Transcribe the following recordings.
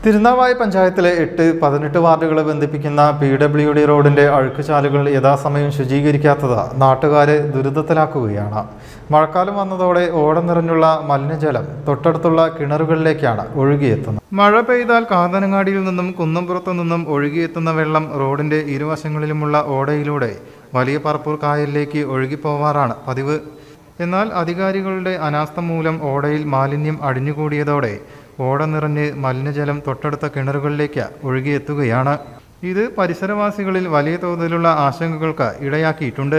തിരുനാവായ പഞ്ചായത്തിലെ 8-18 വാർഡുകളെ ബന്ധിപ്പിക്കുന്ന PWD റോഡിന്റെ അഴുക്കുചാലുകൾ യഥാസമയം ശുചീകരിക്കാത്തത് നാട്ടുകാരെ ദുരിതത്തിലാക്കുകയാണ്. മഴക്കാലം വന്നതോടെ ഓട നിറഞ്ഞുള്ള മലിനജലം തൊട്ടടുത്തുള്ള കിണറുകളിലേക്കാണ് ഒഴുകിയെത്തുന്നത്. മഴ പെയ്താൽ കാന്തനങ്ങാടിയിൽ നിന്നും കുന്നംപുറത്തു നിന്നും ഒഴുകിയെത്തുന്ന വെള്ളം റോഡിന്റെ ഇരുവശങ്ങളിലുമുള്ള ഓടയിലൂടെ വലിയ പറപ്പൂർ കായലിലേക്ക് ഒഴുകിപ്പോവാറാണ് പതിവ്. എന്നാൽ അധികാരികളുടെ അനാസ്ഥ മൂലം ഓടയിൽ മാലിന്യം അടിഞ്ഞുകൂടിയതോടെ ഓട നിറഞ്ഞ് മലിനജലം തൊട്ടടുത്ത കിണറുകളിലേക്ക് ഒഴുകിയെത്തുകയാണ്. ഇത് പരിസരവാസികളിൽ വലിയ തോതിലുള്ള ആശങ്കകൾക്ക് ഇടയാക്കിയിട്ടുണ്ട്.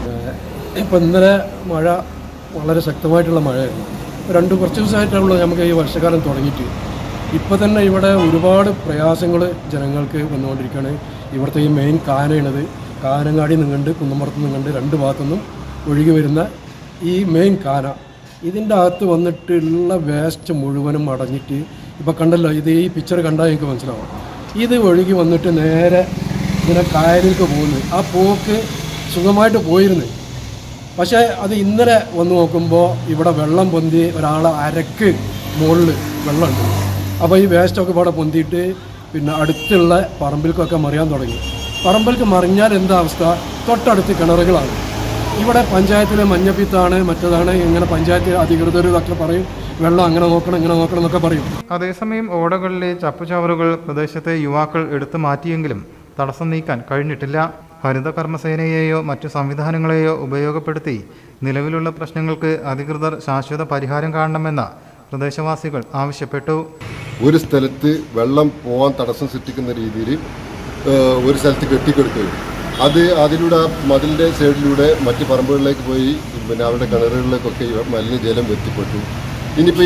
ഇപ്പം ഇന്നലെ മഴ വളരെ ശക്തമായിട്ടുള്ള മഴയായിരുന്നു. കുറച്ച് ദിവസമായിട്ടുള്ള നമുക്ക് ഈ വർഷക്കാലം തുടങ്ങിയിട്ട് ഇപ്പം തന്നെ ഇവിടെ ഒരുപാട് പ്രയാസങ്ങൾ ജനങ്ങൾക്ക് വന്നുകൊണ്ടിരിക്കുകയാണ്. ഇവിടുത്തെ ഈ മെയിൻ കാനയാണത്. കാനങ്ങാടി നിന്നുണ്ട്, കുന്നമ്പുറത്ത് നിന്നുണ്ട്, രണ്ട് ഭാഗത്തുനിന്നും ഒഴുകി വരുന്ന ഈ മെയിൻ കാന. ഇതിൻ്റെ അകത്ത് വന്നിട്ടുള്ള വേസ്റ്റ് മുഴുവനും അടഞ്ഞിട്ട് ഇപ്പം കണ്ടല്ലോ, ഇത് ഈ പിക്ചർ കണ്ടാൽ എനിക്ക് മനസ്സിലാവും. ഇത് ഒഴുകി വന്നിട്ട് നേരെ ഇങ്ങനെ കായലിലേക്ക് പോകുന്നു. ആ പോക്ക് സുഖമായിട്ട് പോയിരുന്നു. പക്ഷേ അത് ഇന്നലെ വന്ന് നോക്കുമ്പോൾ ഇവിടെ വെള്ളം പൊന്തി ഒരാളെ അരക്ക് മുകളിൽ വെള്ളമുണ്ട്. അപ്പോൾ ഈ വേസ്റ്റൊക്കെ ഇവിടെ പൊന്തിയിട്ട് പിന്നെ അടുത്തുള്ള പറമ്പിൽക്കൊക്കെ മറിയാൻ തുടങ്ങി. പറമ്പിൽക്ക് മറിഞ്ഞാൽ എന്താ അവസ്ഥ? തൊട്ടടുത്ത് കിണറുകളാണ്. ഇവിടെ പഞ്ചായത്തിലെ മഞ്ഞപ്പിത്താണ്, മറ്റതാണ്, ഇങ്ങനെ പഞ്ചായത്ത് അധികൃതർ ഇതൊക്കെ പറയും, വെള്ളം അങ്ങനെ നോക്കണം ഇങ്ങനെ നോക്കണം എന്നൊക്കെ പറയും. അതേസമയം ഓടകളിലെ ചപ്പുചവറുകൾ പ്രദേശത്തെ യുവാക്കൾ എടുത്തു മാറ്റിയെങ്കിലും തടസ്സം നീക്കാൻ കഴിഞ്ഞിട്ടില്ല. ഹരിത കർമ്മസേനയെയോ മറ്റു സംവിധാനങ്ങളെയോ ഉപയോഗപ്പെടുത്തി നിലവിലുള്ള പ്രശ്നങ്ങൾക്ക് അധികൃതർ ശാശ്വത പരിഹാരം കാണണമെന്ന് പ്രദേശവാസികൾ ആവശ്യപ്പെട്ടു. ഒരു സ്ഥലത്ത് വെള്ളം പോകാൻ തടസ്സം സൃഷ്ടിക്കുന്ന രീതിയിൽ ഒരു സ്ഥലത്ത് കെട്ടിക്കെടുക്കുകയും അതിലൂടെ മതിലിൻ്റെ സൈഡിലൂടെ മറ്റ് പറമ്പുകളിലേക്ക് പോയി പിന്നെ അവരുടെ കിണറുകളിലേക്കൊക്കെ മലിനജലം എത്തിപ്പെട്ടു. ഇനിയിപ്പോൾ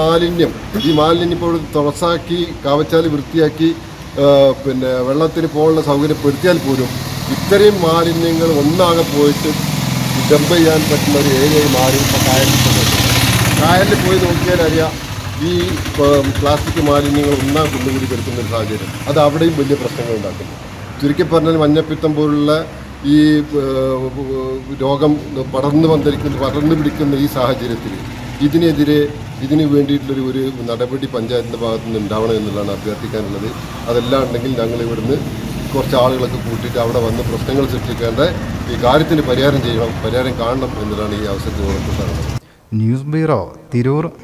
ഈ മാലിന്യം ഇപ്പോൾ തുറസാക്കി കാവച്ചാൽ വൃത്തിയാക്കി പിന്നെ വെള്ളത്തിന് പോകാനുള്ള സൗകര്യപ്പെടുത്തിയാൽ പോലും ഇത്രയും മാലിന്യങ്ങൾ ഒന്നാകെ പോയിട്ട് ഡംപ് ചെയ്യാൻ പറ്റുന്ന ഒരു ഏരിയയായി മാറി. ഇപ്പോൾ കായലിൽ പോയി നോക്കിയാൽ അറിയാം, ഈ പ്ലാസ്റ്റിക് മാലിന്യങ്ങൾ ഒന്നാം കൊണ്ടുകൂടി കിടക്കുന്ന ഒരു സാഹചര്യം. അത് അവിടെയും വലിയ പ്രശ്നങ്ങൾ ഉണ്ടാക്കുന്നു. ചുരുക്കി പറഞ്ഞാൽ മഞ്ഞപ്പിത്തം പോലുള്ള ഈ രോഗം പടർന്നു പിടിക്കുന്ന ഈ സാഹചര്യത്തിൽ ഇതിന് വേണ്ടിയിട്ടുള്ളൊരു നടപടി പഞ്ചായത്തിൻ്റെ ഭാഗത്തു നിന്ന് ഉണ്ടാവണം എന്നുള്ളതാണ് അഭ്യർത്ഥിക്കാനുള്ളത്. അതെല്ലാം ഉണ്ടെങ്കിൽ ഞങ്ങൾ ഇവിടുന്ന് കുറച്ച് ആളുകളൊക്കെ കൂട്ടിയിട്ട് അവിടെ വന്ന് പ്രശ്നങ്ങൾ സൃഷ്ടിക്കേണ്ട ഈ കാര്യത്തിന് പരിഹാരം കാണണം എന്നുള്ളതാണ് ഈ അവസരത്തിൽ ഓർമ്മിപ്പിക്കാനുള്ളത്. News bureau, Tirur.